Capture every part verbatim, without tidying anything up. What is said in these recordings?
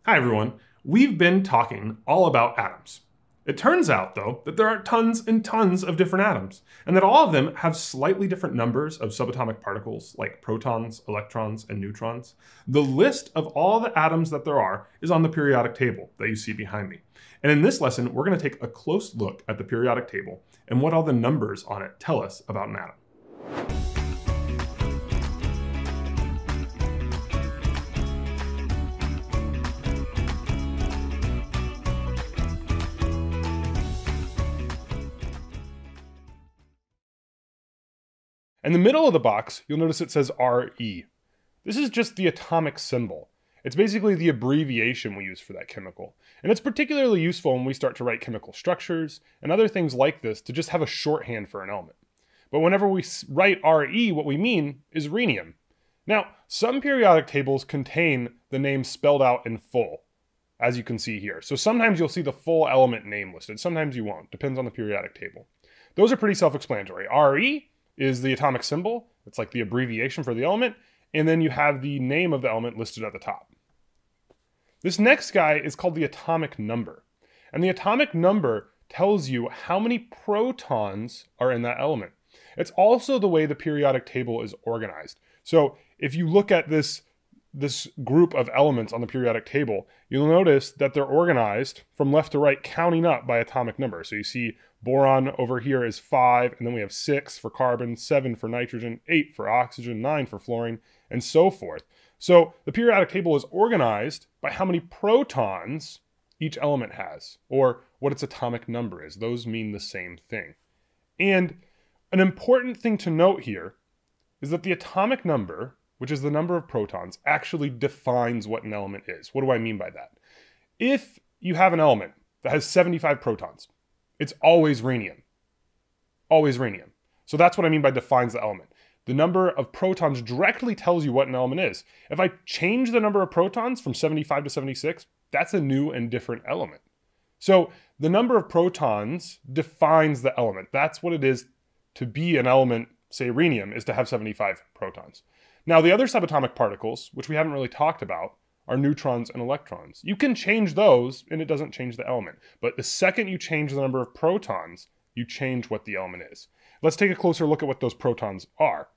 Hi everyone. We've been talking all about atoms. It turns out, though, that there are tons and tons of different atoms, and that all of them have slightly different numbers of subatomic particles, like protons, electrons, and neutrons. The list of all the atoms that there are is on the periodic table that you see behind me. And in this lesson, we're going to take a close look at the periodic table and what all the numbers on it tell us about an atom. In the middle of the box, you'll notice it says R E. This is just the atomic symbol. It's basically the abbreviation we use for that chemical. And it's particularly useful when we start to write chemical structures and other things like this to just have a shorthand for an element. But whenever we write R E, what we mean is rhenium. Now, some periodic tables contain the name spelled out in full, as you can see here. So sometimes you'll see the full element name listed, sometimes you won't, depends on the periodic table. Those are pretty self-explanatory. R E is the atomic symbol. It's like the abbreviation for the element. And then you have the name of the element listed at the top. This next guy is called the atomic number. And the atomic number tells you how many protons are in that element. It's also the way the periodic table is organized. So if you look at this, this group of elements on the periodic table, you'll notice that they're organized from left to right, counting up by atomic number. So you see boron over here is five, and then we have six for carbon, seven for nitrogen, eight for oxygen, nine for fluorine, and so forth. So the periodic table is organized by how many protons each element has, or what its atomic number is. Those mean the same thing. And an important thing to note here is that the atomic number, which is the number of protons, actually defines what an element is. What do I mean by that? If you have an element that has seventy-five protons, it's always rhenium. Always rhenium. So that's what I mean by defines the element. The number of protons directly tells you what an element is. If I change the number of protons from seventy-five to seventy-six, that's a new and different element. So the number of protons defines the element. That's what it is to be an element, say rhenium, is to have seventy-five protons. Now the other subatomic particles, which we haven't really talked about, are neutrons and electrons. You can change those and it doesn't change the element. But the second you change the number of protons, you change what the element is. Let's take a closer look at what those protons are.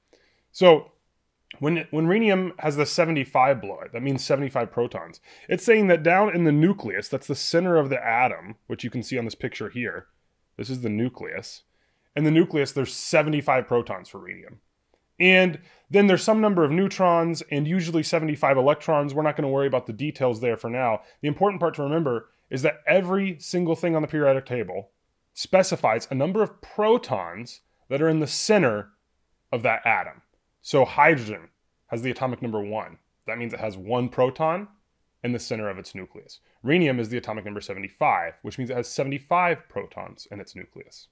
So when, when rhenium has the seventy-five below it, that means seventy-five protons. It's saying that down in the nucleus, that's the center of the atom, which you can see on this picture here. This is the nucleus. In the nucleus, there's seventy-five protons for rhenium. And then there's some number of neutrons and usually seventy-five electrons. We're not going to worry about the details there for now. The important part to remember is that every single thing on the periodic table specifies a number of protons that are in the center of that atom. So hydrogen has the atomic number one. That means it has one proton in the center of its nucleus. Rhenium is the atomic number seventy-five, which means it has seventy-five protons in its nucleus.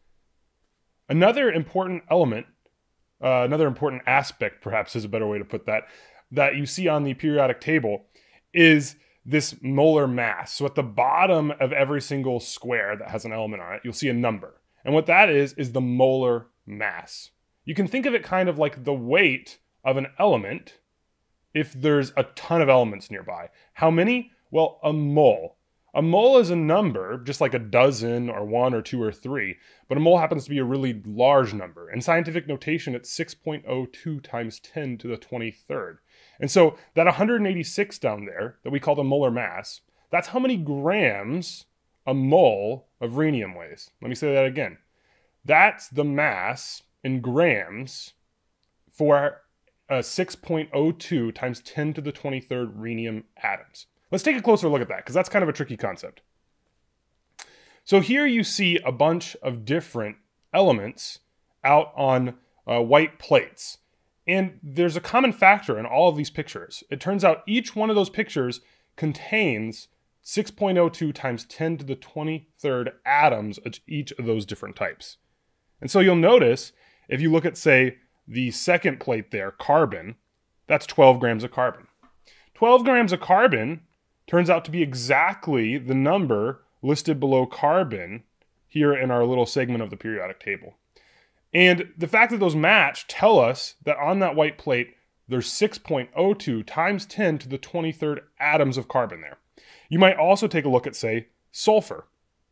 Another important element Uh, another important aspect, perhaps is a better way to put that, that you see on the periodic table is this molar mass. So at the bottom of every single square that has an element on it, you'll see a number. And what that is, is the molar mass. You can think of it kind of like the weight of an element if there's a ton of elements nearby. How many? Well, a mole. A mole is a number, just like a dozen or one or two or three, but a mole happens to be a really large number. In scientific notation, it's six point zero two times ten to the twenty-third. And so that one hundred eighty-six down there that we call the molar mass, that's how many grams a mole of rhenium weighs. Let me say that again. That's the mass in grams for uh, six point zero two times ten to the twenty-third rhenium atoms. Let's take a closer look at that, because that's kind of a tricky concept. So here you see a bunch of different elements out on uh, white plates. And there's a common factor in all of these pictures. It turns out each one of those pictures contains six point zero two times ten to the twenty-third atoms of each of those different types. And so you'll notice, if you look at, say, the second plate there, carbon, that's twelve grams of carbon. twelve grams of carbon turns out to be exactly the number listed below carbon here in our little segment of the periodic table. And the fact that those match tell us that on that white plate, there's six point zero two times ten to the twenty-third atoms of carbon there. You might also take a look at, say, sulfur.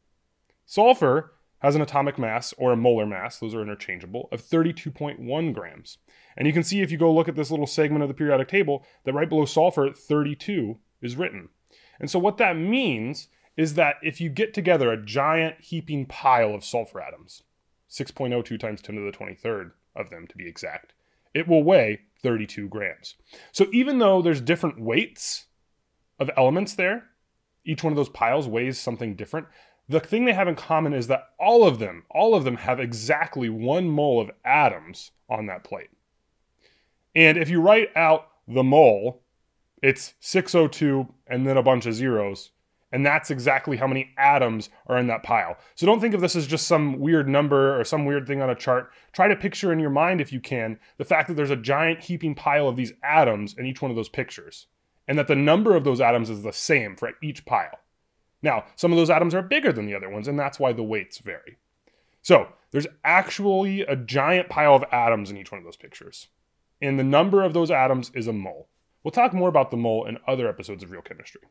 Sulfur has an atomic mass, or a molar mass, those are interchangeable, of thirty-two point one grams. And you can see if you go look at this little segment of the periodic table that right below sulfur, thirty-two is written. And so what that means is that if you get together a giant heaping pile of sulfur atoms, six point zero two times ten to the twenty-third of them to be exact, it will weigh thirty-two grams. So even though there's different weights of elements there, each one of those piles weighs something different, the thing they have in common is that all of them, all of them have exactly one mole of atoms on that plate. And if you write out the mole, it's six oh two and then a bunch of zeros, and that's exactly how many atoms are in that pile. So don't think of this as just some weird number or some weird thing on a chart. Try to picture in your mind, if you can, the fact that there's a giant heaping pile of these atoms in each one of those pictures, and that the number of those atoms is the same for each pile. Now, some of those atoms are bigger than the other ones, and that's why the weights vary. So there's actually a giant pile of atoms in each one of those pictures, and the number of those atoms is a mole. We'll talk more about the mole in other episodes of Real Chemistry.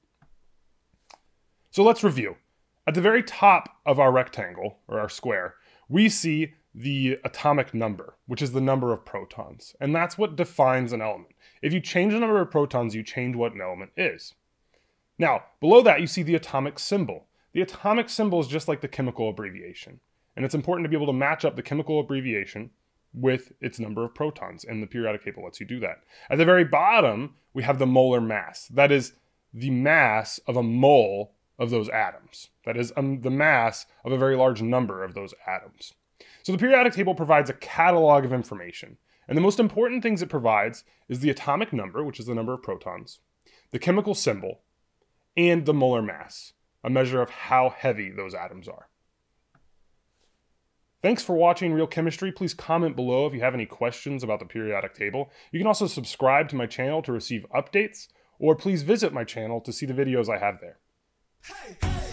So let's review. At the very top of our rectangle, or our square, we see the atomic number, which is the number of protons. And that's what defines an element. If you change the number of protons, you change what an element is. Now, below that, you see the atomic symbol. The atomic symbol is just like the chemical abbreviation. And it's important to be able to match up the chemical abbreviation with its number of protons, and the periodic table lets you do that. At the very bottom, we have the molar mass. That is the mass of a mole of those atoms. That is um, the mass of a very large number of those atoms. So the periodic table provides a catalog of information. And the most important things it provides is the atomic number, which is the number of protons, the chemical symbol, and the molar mass, a measure of how heavy those atoms are. Thanks for watching Real Chemistry. Please comment below if you have any questions about the periodic table. You can also subscribe to my channel to receive updates, or please visit my channel to see the videos I have there. Hey, hey.